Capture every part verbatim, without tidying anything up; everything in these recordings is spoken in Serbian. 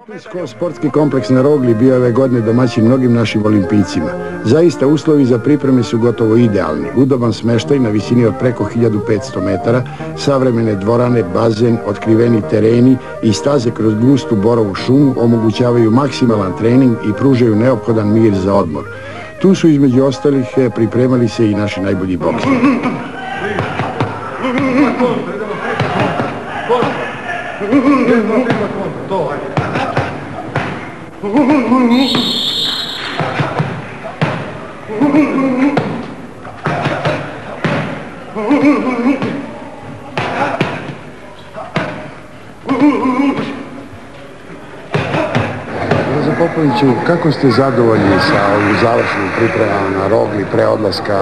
Sportski kompleks na Rogli bio je ove godine domaćin mnogim našim olimpijcima. Zaista uslovi za pripreme su gotovo idealni. Udoban smeštaj na visini od preko hiljadu petsto metara, savremene dvorane, bazen, otkriveni tereni i staze kroz gustu borovu šumu omogućavaju maksimalan trening i pružaju neophodan mir za odmor. Tu su između ostalih pripremali se i naši najbolji bokseri. Popoviću, kako ste zadovoljni sa ovim završenim pripremama na Rogli pre odlaska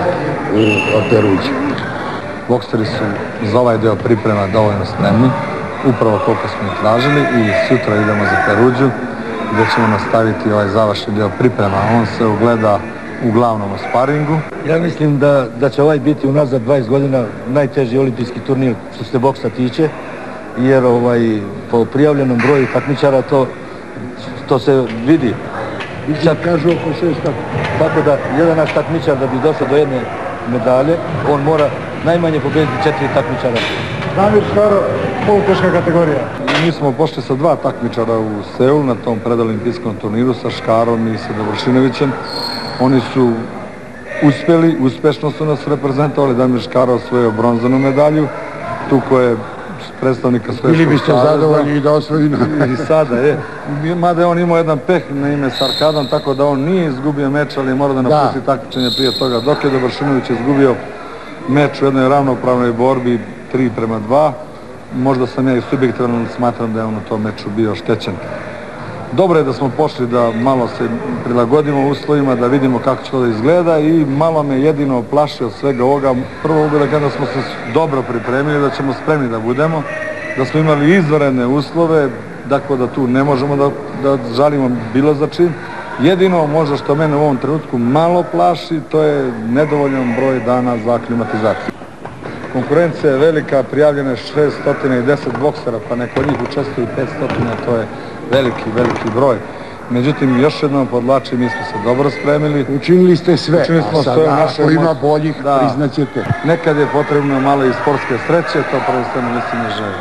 u Peruđu? Bokseri su za ovaj deo priprema dovoljno spremni, upravo koliko smo ih tražili, i sutra idemo za Peruđu gdje ćemo nastaviti ovaj završeni deo priprema. On se ogleda uglavnom u sparingu. Ja mislim da, da će ovaj biti unazad dvadeset godina najteži olimpijski turnir što se boksa tiče, jer ovaj, po prijavljenom broju takmičara to to se vidi. Sad kažu oko šest tako. Tako da jedan naš takmičar da bi došao do jedne medalje, on mora najmanje pobediti četiri takmičara. Damir Škaro, poluteška kategorija. Mi smo pošli sa dva takmičara u Seul na tom predolimpijskom turniru, sa Škarom i sa Dobršinovićem. Oni su uspjeli, uspešno su nas reprezentovali. Damir Škaro osvojio bronzanu medalju, tu koje predstavnika svjetskog saveza. Bili biste zadovoljni i da osvoji na... I sada je. Mada je on imao jedan peh na ime Sarkadan, tako da on nije izgubio meč, ali mora da napusti takmičenje prije toga. Dok je Dobršinović izgubio meč u jednoj ravnopravnoj borbi tri prema dva, možda sam ja i subjektivno smatram da je on u tom meču bio oštećen. Dobro je da smo pošli da malo se prilagodimo uslovima, da vidimo kako će to da izgleda, i malo me jedino plaši od svega ovoga. Prvo bilo da smo se dobro pripremili, da ćemo spremni da budemo, da smo imali izvanredne uslove, dakle da tu ne možemo da, da žalimo bilo za čim. Jedino možda što mene u ovom trenutku malo plaši, to je nedovoljan broj dana za aklimatizaciju. Konkurencija je velika, prijavljeno je šesto deset boksera, pa neko od njih učestvuje petsto, to je veliki, veliki broj. Međutim, još jednom podlačim, mi smo se dobro spremili. Učinili ste sve, Učinili smo a sada ako ima boljih, priznaćete. Nekad je potrebno malo i sportske sreće, to prvenstveno mislim ne želi.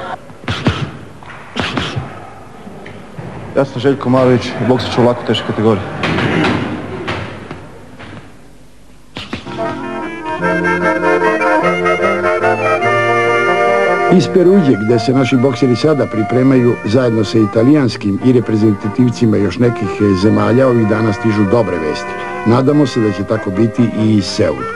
Ja sam Željko Marović, boksat ću u lako teškoj kategoriji. Iz Peruđe, gde se naši bokseri sada pripremaju zajedno sa italijanskim i reprezentativcima još nekih zemalja, ovih dana stižu dobre vesti. Nadamo se da će tako biti i iz Seula.